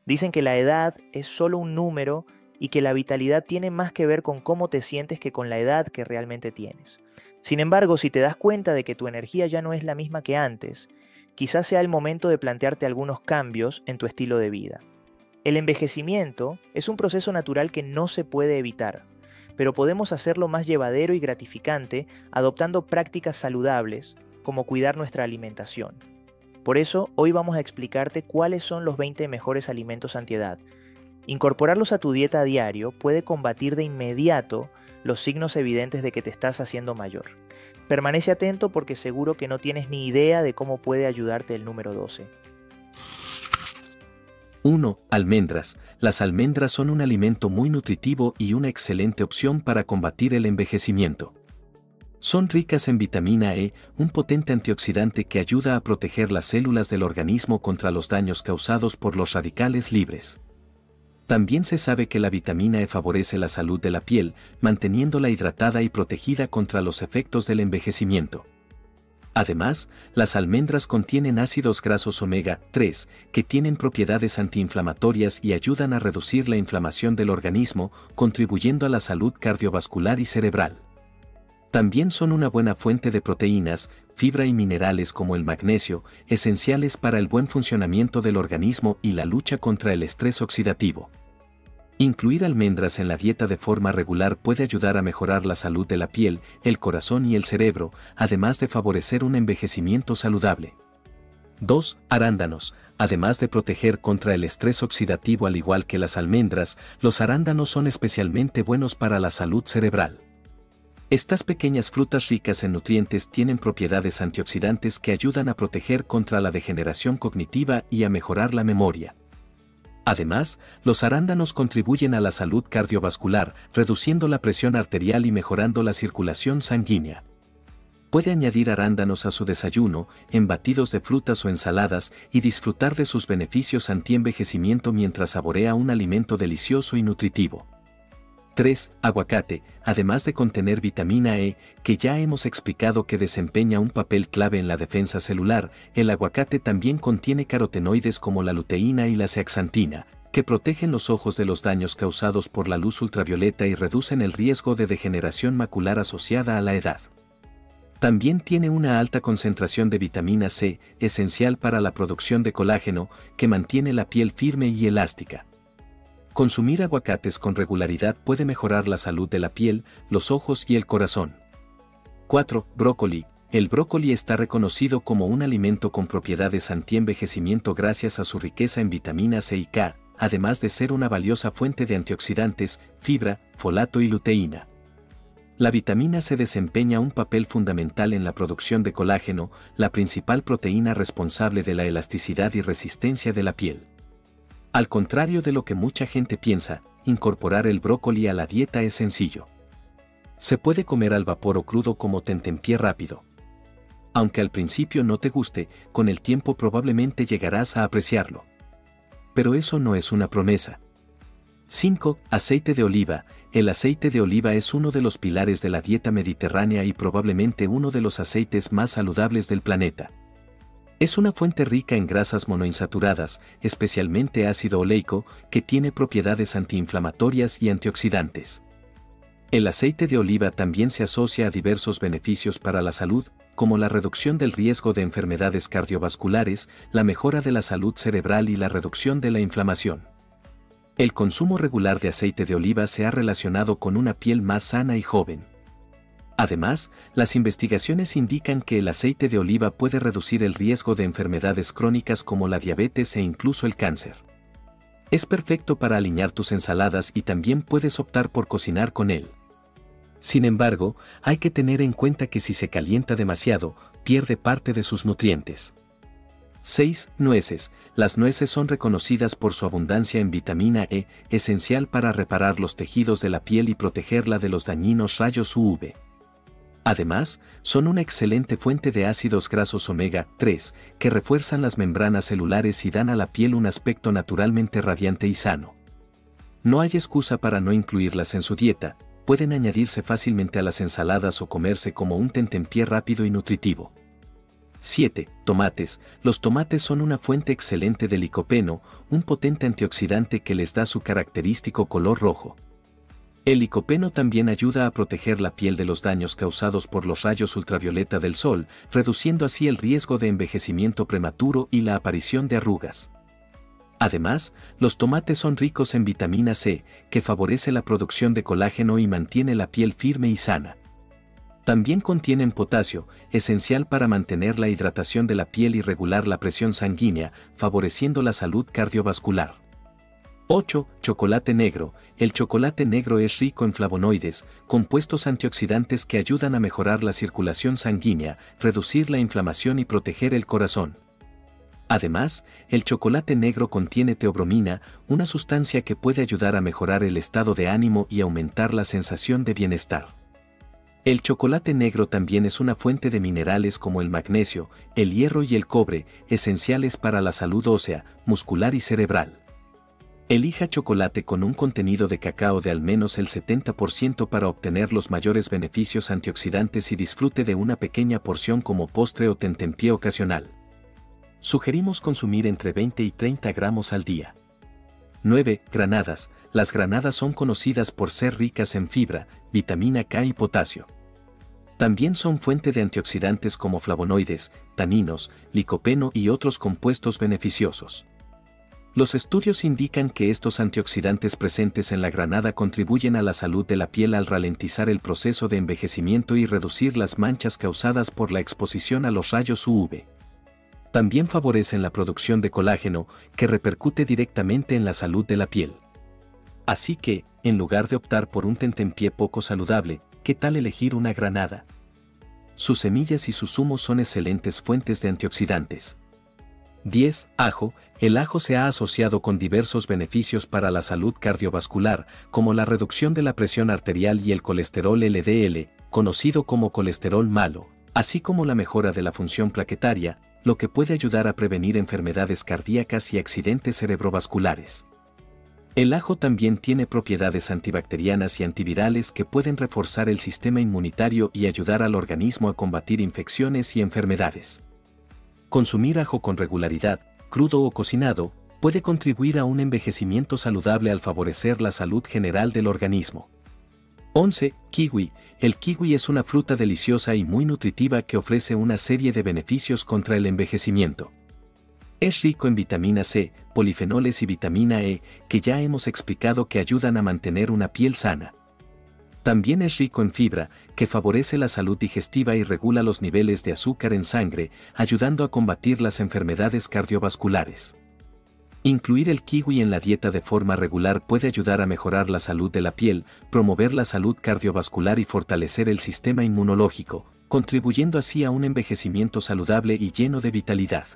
Dicen que la edad es solo un número y que la vitalidad tiene más que ver con cómo te sientes que con la edad que realmente tienes. Sin embargo, si te das cuenta de que tu energía ya no es la misma que antes, quizás sea el momento de plantearte algunos cambios en tu estilo de vida. El envejecimiento es un proceso natural que no se puede evitar, pero podemos hacerlo más llevadero y gratificante adoptando prácticas saludables, como cuidar nuestra alimentación. Por eso, hoy vamos a explicarte cuáles son los 20 mejores alimentos antiedad. Incorporarlos a tu dieta a diario puede combatir de inmediato los signos evidentes de que te estás haciendo mayor. Permanece atento porque seguro que no tienes ni idea de cómo puede ayudarte el número 12. 1. Almendras. Las almendras son un alimento muy nutritivo y una excelente opción para combatir el envejecimiento. Son ricas en vitamina E, un potente antioxidante que ayuda a proteger las células del organismo contra los daños causados por los radicales libres. También se sabe que la vitamina E favorece la salud de la piel, manteniéndola hidratada y protegida contra los efectos del envejecimiento. Además, las almendras contienen ácidos grasos omega 3, que tienen propiedades antiinflamatorias y ayudan a reducir la inflamación del organismo, contribuyendo a la salud cardiovascular y cerebral. También son una buena fuente de proteínas, fibra y minerales como el magnesio, esenciales para el buen funcionamiento del organismo y la lucha contra el estrés oxidativo. Incluir almendras en la dieta de forma regular puede ayudar a mejorar la salud de la piel, el corazón y el cerebro, además de favorecer un envejecimiento saludable. 2. Arándanos. Además de proteger contra el estrés oxidativo al igual que las almendras, los arándanos son especialmente buenos para la salud cerebral. Estas pequeñas frutas ricas en nutrientes tienen propiedades antioxidantes que ayudan a proteger contra la degeneración cognitiva y a mejorar la memoria. Además, los arándanos contribuyen a la salud cardiovascular, reduciendo la presión arterial y mejorando la circulación sanguínea. Puede añadir arándanos a su desayuno, en batidos de frutas o ensaladas y disfrutar de sus beneficios anti-envejecimiento mientras saborea un alimento delicioso y nutritivo. 3. Aguacate. Además de contener vitamina E, que ya hemos explicado que desempeña un papel clave en la defensa celular, el aguacate también contiene carotenoides como la luteína y la zeaxantina, que protegen los ojos de los daños causados por la luz ultravioleta y reducen el riesgo de degeneración macular asociada a la edad. También tiene una alta concentración de vitamina C, esencial para la producción de colágeno, que mantiene la piel firme y elástica. Consumir aguacates con regularidad puede mejorar la salud de la piel, los ojos y el corazón. 4. Brócoli. El brócoli está reconocido como un alimento con propiedades antienvejecimiento gracias a su riqueza en vitamina C y K, además de ser una valiosa fuente de antioxidantes, fibra, folato y luteína. La vitamina C desempeña un papel fundamental en la producción de colágeno, la principal proteína responsable de la elasticidad y resistencia de la piel. Al contrario de lo que mucha gente piensa, incorporar el brócoli a la dieta es sencillo. Se puede comer al vapor o crudo como tentempié rápido. Aunque al principio no te guste, con el tiempo probablemente llegarás a apreciarlo. Pero eso no es una promesa. 5. Aceite de oliva. El aceite de oliva es uno de los pilares de la dieta mediterránea y probablemente uno de los aceites más saludables del planeta. Es una fuente rica en grasas monoinsaturadas, especialmente ácido oleico, que tiene propiedades antiinflamatorias y antioxidantes. El aceite de oliva también se asocia a diversos beneficios para la salud, como la reducción del riesgo de enfermedades cardiovasculares, la mejora de la salud cerebral y la reducción de la inflamación. El consumo regular de aceite de oliva se ha relacionado con una piel más sana y joven. Además, las investigaciones indican que el aceite de oliva puede reducir el riesgo de enfermedades crónicas como la diabetes e incluso el cáncer. Es perfecto para aliñar tus ensaladas y también puedes optar por cocinar con él. Sin embargo, hay que tener en cuenta que si se calienta demasiado, pierde parte de sus nutrientes. 6. Nueces. Las nueces son reconocidas por su abundancia en vitamina E, esencial para reparar los tejidos de la piel y protegerla de los dañinos rayos UV. Además, son una excelente fuente de ácidos grasos omega 3, que refuerzan las membranas celulares y dan a la piel un aspecto naturalmente radiante y sano. No hay excusa para no incluirlas en su dieta, pueden añadirse fácilmente a las ensaladas o comerse como un tentempié rápido y nutritivo. 7. Tomates. Los tomates son una fuente excelente de licopeno, un potente antioxidante que les da su característico color rojo. El licopeno también ayuda a proteger la piel de los daños causados por los rayos ultravioleta del sol, reduciendo así el riesgo de envejecimiento prematuro y la aparición de arrugas. Además, los tomates son ricos en vitamina C, que favorece la producción de colágeno y mantiene la piel firme y sana. También contienen potasio, esencial para mantener la hidratación de la piel y regular la presión sanguínea, favoreciendo la salud cardiovascular. 8. Chocolate negro. El chocolate negro es rico en flavonoides, compuestos antioxidantes que ayudan a mejorar la circulación sanguínea, reducir la inflamación y proteger el corazón. Además, el chocolate negro contiene teobromina, una sustancia que puede ayudar a mejorar el estado de ánimo y aumentar la sensación de bienestar. El chocolate negro también es una fuente de minerales como el magnesio, el hierro y el cobre, esenciales para la salud ósea, muscular y cerebral. Elija chocolate con un contenido de cacao de al menos el 70% para obtener los mayores beneficios antioxidantes y disfrute de una pequeña porción como postre o tentempié ocasional. Sugerimos consumir entre 20 y 30 gramos al día. 9. Granadas. Las granadas son conocidas por ser ricas en fibra, vitamina K y potasio. También son fuente de antioxidantes como flavonoides, taninos, licopeno y otros compuestos beneficiosos. Los estudios indican que estos antioxidantes presentes en la granada contribuyen a la salud de la piel al ralentizar el proceso de envejecimiento y reducir las manchas causadas por la exposición a los rayos UV. También favorecen la producción de colágeno, que repercute directamente en la salud de la piel. Así que, en lugar de optar por un tentempié poco saludable, ¿qué tal elegir una granada? Sus semillas y sus zumos son excelentes fuentes de antioxidantes. 10. Ajo. El ajo se ha asociado con diversos beneficios para la salud cardiovascular, como la reducción de la presión arterial y el colesterol LDL, conocido como colesterol malo, así como la mejora de la función plaquetaria, lo que puede ayudar a prevenir enfermedades cardíacas y accidentes cerebrovasculares. El ajo también tiene propiedades antibacterianas y antivirales que pueden reforzar el sistema inmunitario y ayudar al organismo a combatir infecciones y enfermedades. Consumir ajo con regularidad, crudo o cocinado, puede contribuir a un envejecimiento saludable al favorecer la salud general del organismo. 11. Kiwi. El kiwi es una fruta deliciosa y muy nutritiva que ofrece una serie de beneficios contra el envejecimiento. Es rico en vitamina C, polifenoles y vitamina E, que ya hemos explicado que ayudan a mantener una piel sana. También es rico en fibra, que favorece la salud digestiva y regula los niveles de azúcar en sangre, ayudando a combatir las enfermedades cardiovasculares. Incluir el kiwi en la dieta de forma regular puede ayudar a mejorar la salud de la piel, promover la salud cardiovascular y fortalecer el sistema inmunológico, contribuyendo así a un envejecimiento saludable y lleno de vitalidad.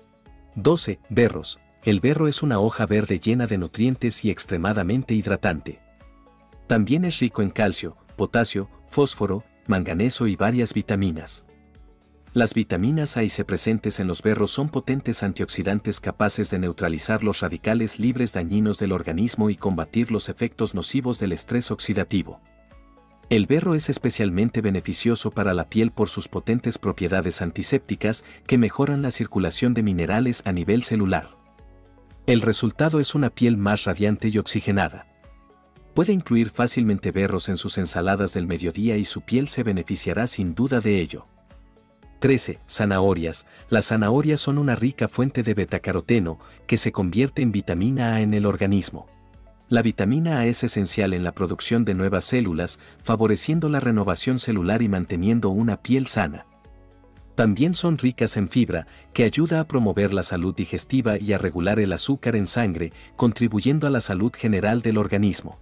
12. Berros. El berro es una hoja verde llena de nutrientes y extremadamente hidratante. También es rico en calcio, potasio, fósforo, manganeso y varias vitaminas. Las vitaminas A y C presentes en los berros son potentes antioxidantes capaces de neutralizar los radicales libres dañinos del organismo y combatir los efectos nocivos del estrés oxidativo. El berro es especialmente beneficioso para la piel por sus potentes propiedades antisépticas que mejoran la circulación de minerales a nivel celular. El resultado es una piel más radiante y oxigenada. Puede incluir fácilmente berros en sus ensaladas del mediodía y su piel se beneficiará sin duda de ello. 13. Zanahorias. Las zanahorias son una rica fuente de betacaroteno que se convierte en vitamina A en el organismo. La vitamina A es esencial en la producción de nuevas células, favoreciendo la renovación celular y manteniendo una piel sana. También son ricas en fibra, que ayuda a promover la salud digestiva y a regular el azúcar en sangre, contribuyendo a la salud general del organismo.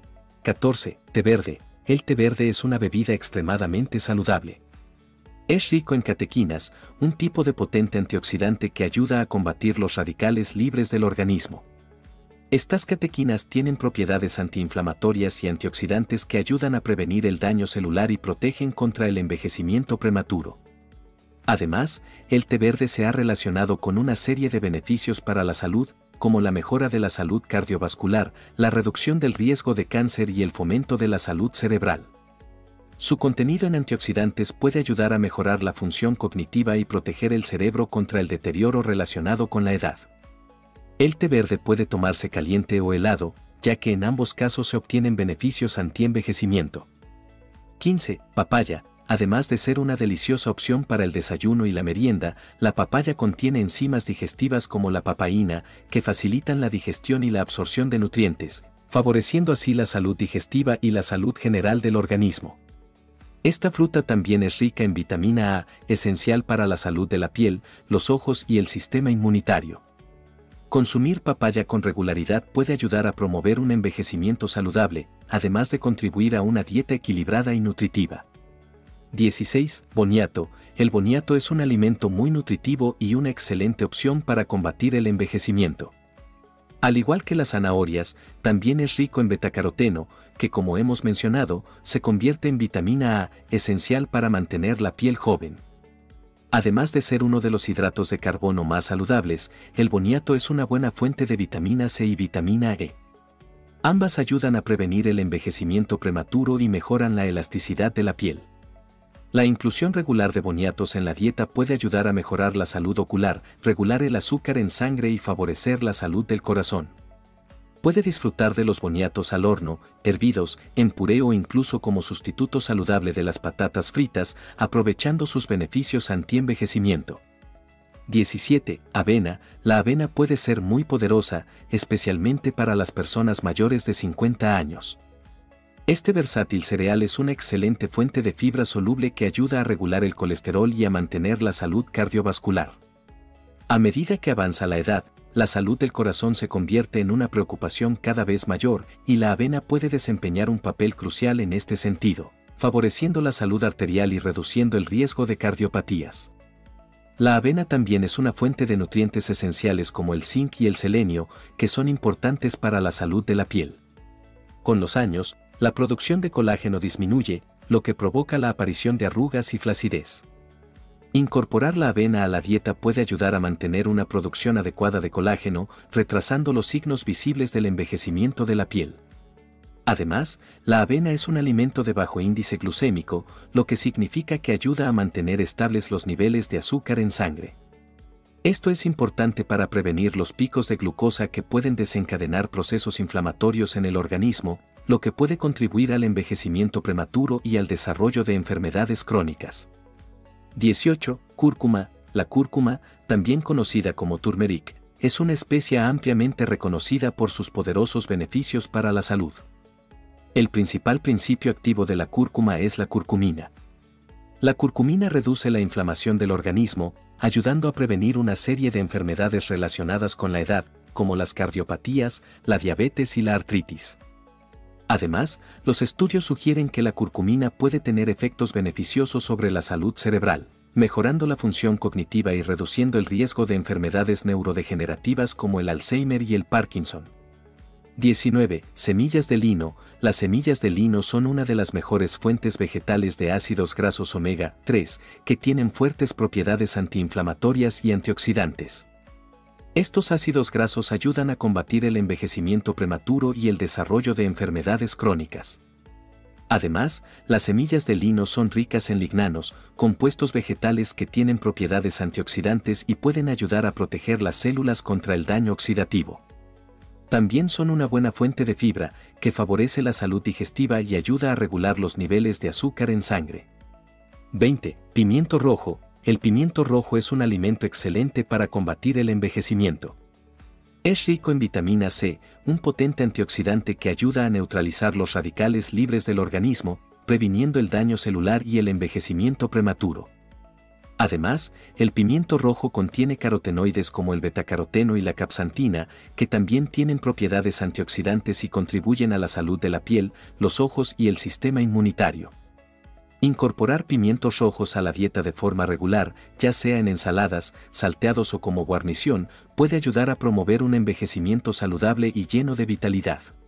14. Té verde. El té verde es una bebida extremadamente saludable. Es rico en catequinas, un tipo de potente antioxidante que ayuda a combatir los radicales libres del organismo. Estas catequinas tienen propiedades antiinflamatorias y antioxidantes que ayudan a prevenir el daño celular y protegen contra el envejecimiento prematuro. Además, el té verde se ha relacionado con una serie de beneficios para la salud, como la mejora de la salud cardiovascular, la reducción del riesgo de cáncer y el fomento de la salud cerebral. Su contenido en antioxidantes puede ayudar a mejorar la función cognitiva y proteger el cerebro contra el deterioro relacionado con la edad. El té verde puede tomarse caliente o helado, ya que en ambos casos se obtienen beneficios antienvejecimiento. 15. Papaya. Además de ser una deliciosa opción para el desayuno y la merienda, la papaya contiene enzimas digestivas como la papaína, que facilitan la digestión y la absorción de nutrientes, favoreciendo así la salud digestiva y la salud general del organismo. Esta fruta también es rica en vitamina A, esencial para la salud de la piel, los ojos y el sistema inmunitario. Consumir papaya con regularidad puede ayudar a promover un envejecimiento saludable, además de contribuir a una dieta equilibrada y nutritiva. 16. Boniato. El boniato es un alimento muy nutritivo y una excelente opción para combatir el envejecimiento. Al igual que las zanahorias, también es rico en betacaroteno, que como hemos mencionado, se convierte en vitamina A, esencial para mantener la piel joven. Además de ser uno de los hidratos de carbono más saludables, el boniato es una buena fuente de vitamina C y vitamina E. Ambas ayudan a prevenir el envejecimiento prematuro y mejoran la elasticidad de la piel. La inclusión regular de boniatos en la dieta puede ayudar a mejorar la salud ocular, regular el azúcar en sangre y favorecer la salud del corazón. Puede disfrutar de los boniatos al horno, hervidos, en puré o incluso como sustituto saludable de las patatas fritas, aprovechando sus beneficios antienvejecimiento. 17. Avena. La avena puede ser muy poderosa, especialmente para las personas mayores de 50 años. Este versátil cereal es una excelente fuente de fibra soluble que ayuda a regular el colesterol y a mantener la salud cardiovascular. A medida que avanza la edad, la salud del corazón se convierte en una preocupación cada vez mayor y la avena puede desempeñar un papel crucial en este sentido, favoreciendo la salud arterial y reduciendo el riesgo de cardiopatías. La avena también es una fuente de nutrientes esenciales como el zinc y el selenio, que son importantes para la salud de la piel. Con los años, la producción de colágeno disminuye, lo que provoca la aparición de arrugas y flacidez. Incorporar la avena a la dieta puede ayudar a mantener una producción adecuada de colágeno, retrasando los signos visibles del envejecimiento de la piel. Además, la avena es un alimento de bajo índice glucémico, lo que significa que ayuda a mantener estables los niveles de azúcar en sangre. Esto es importante para prevenir los picos de glucosa que pueden desencadenar procesos inflamatorios en el organismo, lo que puede contribuir al envejecimiento prematuro y al desarrollo de enfermedades crónicas. 18. Cúrcuma. La cúrcuma, también conocida como turmeric, es una especia ampliamente reconocida por sus poderosos beneficios para la salud. El principal principio activo de la cúrcuma es la curcumina. La curcumina reduce la inflamación del organismo, ayudando a prevenir una serie de enfermedades relacionadas con la edad, como las cardiopatías, la diabetes y la artritis. Además, los estudios sugieren que la curcumina puede tener efectos beneficiosos sobre la salud cerebral, mejorando la función cognitiva y reduciendo el riesgo de enfermedades neurodegenerativas como el Alzheimer y el Parkinson. 19. Semillas de lino. Las semillas de lino son una de las mejores fuentes vegetales de ácidos grasos omega 3, que tienen fuertes propiedades antiinflamatorias y antioxidantes. Estos ácidos grasos ayudan a combatir el envejecimiento prematuro y el desarrollo de enfermedades crónicas. Además, las semillas de lino son ricas en lignanos, compuestos vegetales que tienen propiedades antioxidantes y pueden ayudar a proteger las células contra el daño oxidativo. También son una buena fuente de fibra, que favorece la salud digestiva y ayuda a regular los niveles de azúcar en sangre. 20. Pimiento rojo. El pimiento rojo es un alimento excelente para combatir el envejecimiento. Es rico en vitamina C, un potente antioxidante que ayuda a neutralizar los radicales libres del organismo, previniendo el daño celular y el envejecimiento prematuro. Además, el pimiento rojo contiene carotenoides como el betacaroteno y la capsantina, que también tienen propiedades antioxidantes y contribuyen a la salud de la piel, los ojos y el sistema inmunitario. Incorporar pimientos rojos a la dieta de forma regular, ya sea en ensaladas, salteados o como guarnición, puede ayudar a promover un envejecimiento saludable y lleno de vitalidad.